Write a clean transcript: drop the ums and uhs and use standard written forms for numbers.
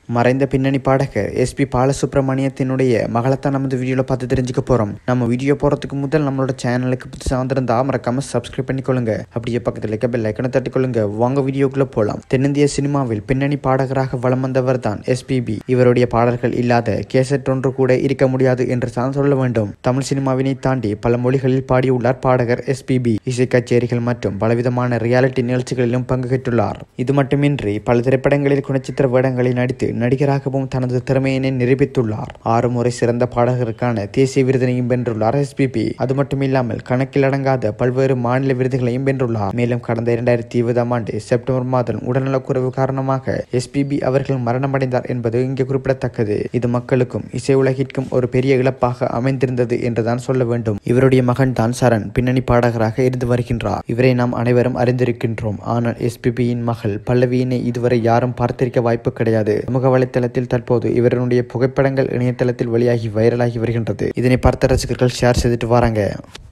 மறைந்த பின்னணி பாடகர் எஸ்பி பாலசுப்ரமணியத்தினுடைய மகளைத்தான் நம்ம இந்த வீடியோவில் பார்த்து தெரிஞ்சுக்க போகிறோம். நம்ம வீடியோ போகிறதுக்கு முதல் நம்மளோட சேனலுக்கு புதுசாக வந்திருந்தா மறக்காம சப்ஸ்கிரைப் பண்ணிக்கொள்ளுங்க. அப்படியே பக்கத்தில் இருக்க பெல் ஐக்கனை தட்டிக்கொள்ளுங்க. வாங்க வீடியோக்குள்ளே போகலாம். தென்னிந்திய சினிமாவில் பின்னணி பாடகராக வலம் வந்தவர் தான் எஸ்பிபி. இவருடைய பாடல்கள் இல்லாத கேசட் ஒன்று கூட இருக்க முடியாது என்று தான் சொல்ல வேண்டும். தமிழ் சினிமாவினை தாண்டி பல மொழிகளில் பாடியுள்ளார் பாடகர் எஸ்பிபி. இசை கச்சேரிகள் மற்றும் பலவிதமான ரியாலிட்டி நிகழ்ச்சிகளிலும் பங்கு பெற்றுள்ளார். இது மட்டுமின்றி பல திரைப்படங்களில் குணச்சித்திர வேடங்களில் நடித்து நடிகராகவும் தனது திறமையினை நிரூபித்துள்ளார். 6 முறை சிறந்த பாடகருக்கான தேசிய விருதினையும் வென்றுள்ளார் எஸ்பிபி. அது மட்டுமில்லாமல் கணக்கில் அடங்காத பல்வேறு மாநில விருதுகளையும் வென்றுள்ளார். மேலும் கடந்த 2020 செப்டம்பர் மாதம் உடல்நலக்குறைவு காரணமாக எஸ்பிபி அவர்கள் மரணமடைந்தார் என்பது இங்கே குறிப்பிடத்தக்கது. இது மக்களுக்கும் இசை உலகிற்கும் ஒரு பெரிய இழப்பாக அமைந்திருந்தது என்றுதான் சொல்ல வேண்டும். இவருடைய மகன் தான் சரண் பின்னணி பாடகராக இருந்து வருகின்றார். இவரை நாம் அனைவரும் அறிந்திருக்கின்றோம். ஆனால் எஸ்பிபியின் மகள் பல்லவியினை இதுவரை யாரும் பார்த்திருக்க வாய்ப்பு கிடையாது. சமூக வலைத்தளத்தில் தற்போது இவருடைய புகைப்படங்கள் இணையதளத்தில் வெளியாகி வைரலாகி வருகின்றது. இதனை பார்த்த ரசிகர்கள் ஷேர் செய்துட்டு வராங்க.